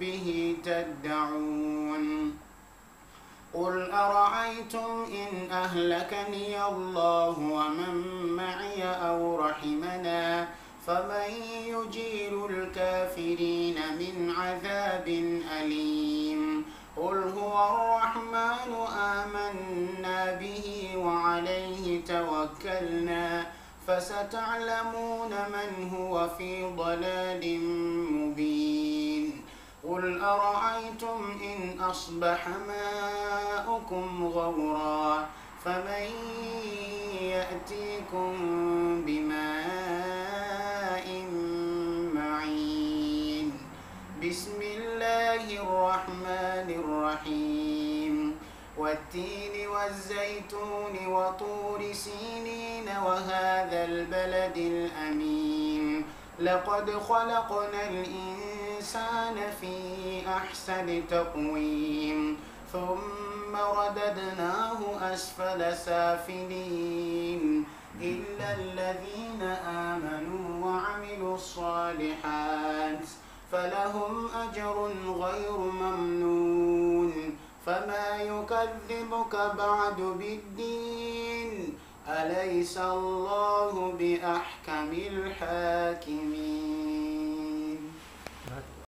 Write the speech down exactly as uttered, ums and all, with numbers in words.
به تدعون قل أرأيتم إن أهلكني الله ومن معي أو رحمنا فمن يجير الكافرين من عذاب أليم قل هو الرحمن آمنا به وعليه توكلنا فستعلمون من هو في ضلال مبين قل أرأيتم إن أصبح ماؤكم غورا فمن يأتيكم بماء معين بسم الله الرحمن الرحيم والتين والزيتون وطور سينين وهذا البلد الأمين لقد خلقنا الإنسان في أحسن تقويم ثم رددناه أسفل سافلين إلا الذين آمنوا وعملوا الصالحات فلهم أجر غير ممنون فما يكذبك بعد بالدين أليس الله بأحكم الحاكمين.